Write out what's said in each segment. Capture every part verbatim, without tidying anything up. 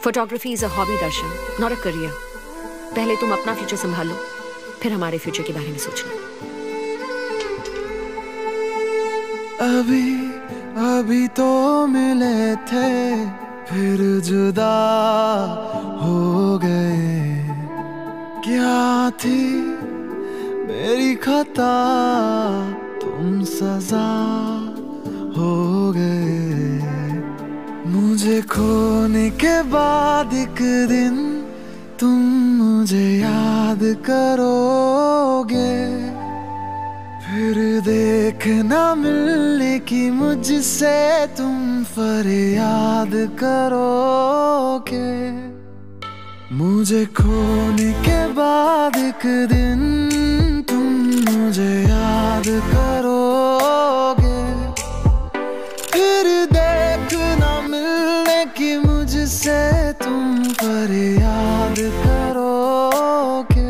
Photography is a hobby Darshan, not a career. पहले तुम अपना फ्यूचर संभालो, फिर हमारे फ्यूचर के बारे में सोचना। अभी अभी तो मिले थे, फिर जुदा हो गए। क्या थी मेरी खता, तुम सजा हो गए। मुझे खोने के बाद एक दिन तुम मुझे याद करोगे, फिर देखना मिलने की मुझसे तुम फरियाद करोगे। मुझे खोने के बाद एक दिन तुम मुझे याद करोगे, फिर देखना मिलने की मुझसे तुम फरियाद करोगे।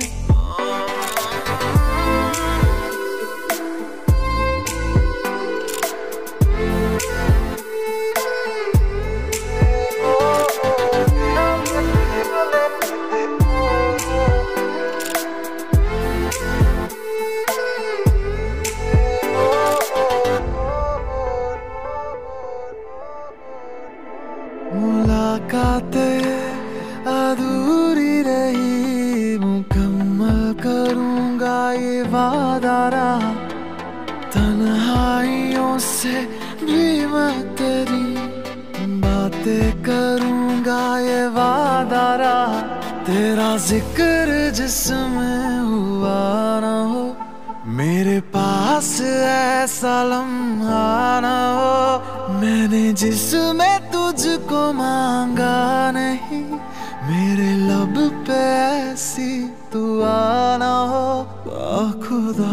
मुलाकातें अधूरी रही, मुकम्मल करूंगा ये वादा रहा। तन्हाइयों से भी मैं तेरी बातें करूंगा ये वादा रहा। तेरा जिक्र जिसमें हुआ ना हो, मेरे पास ऐसा लम्हा ना हो। मैंने जिसमें तुझको मांगा नहीं, मेरे लब पे ऐसी दुआ ना हो। खुदा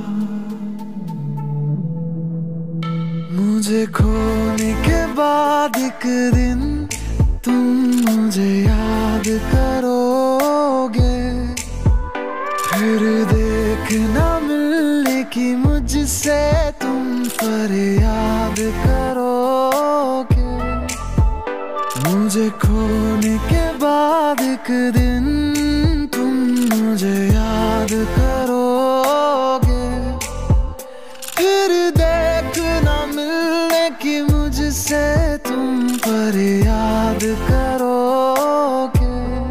मुझे खोने के बाद एक दिन तुम मुझे याद करोगे, फिर देखना मिलने की मुझसे तुम फरियाद करोगे। मुझे खोने के बाद एक दिन तुम मुझे याद करोगे, फिर देखना मिलने की मुझसे तुम फरियाद करोगे।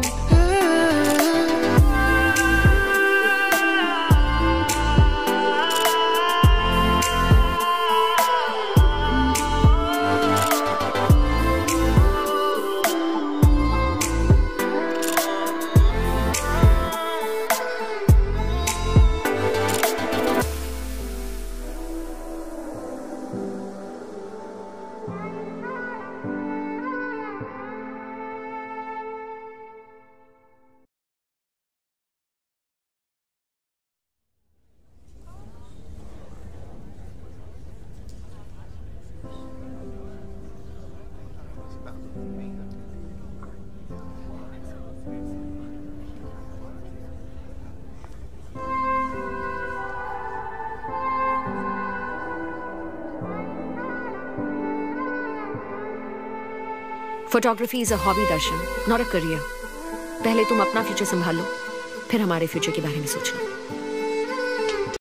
Photography is a hobby Darshan, not a career. पहले तुम अपना फ्यूचर संभालो, फिर हमारे फ्यूचर के बारे में सोचना।